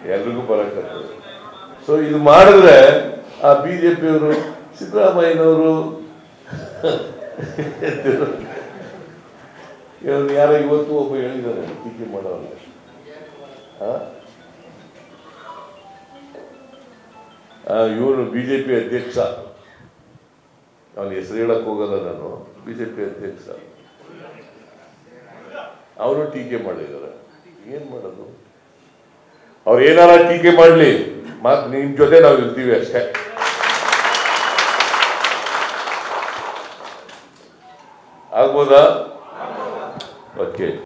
ಎಲ್ರಿಗೂ ಬರಕತ್ತದ. ಸೊ ಇದು ಮಾಡಿದ್ರೆ ಆ ಬಿಜೆಪಿಯವರು ಸಿದ್ದರಾಮಯ್ಯನವರು ಯಾರೋ ಇವತ್ತು ಒಬ್ಬ ಹೇಳಿದ್ದಾರೆ ಟೀಕೆ ಮಾಡೋಲ್ಲ. ಇವನು ಬಿಜೆಪಿ ಅಧ್ಯಕ್ಷ, ಅವನ ಹೆಸರು ಹೇಳಕ್ ಹೋಗಲ್ಲ ನಾನು, ಬಿಜೆಪಿ ಅಧ್ಯಕ್ಷ, ಅವರು ಟೀಕೆ ಮಾಡಿದ್ದಾರೆ. ಏನ್ ಮಾಡೋದು? ಅವ್ರು ಏನಾರ ಟೀಕೆ ಮಾಡ್ಲಿ, ನಿಮ್ ಜೊತೆ ನಾವು ಇರ್ತೀವಿ ಅಷ್ಟೇ. ಆಗ್ಬೋದಾ? ಓಕೆ.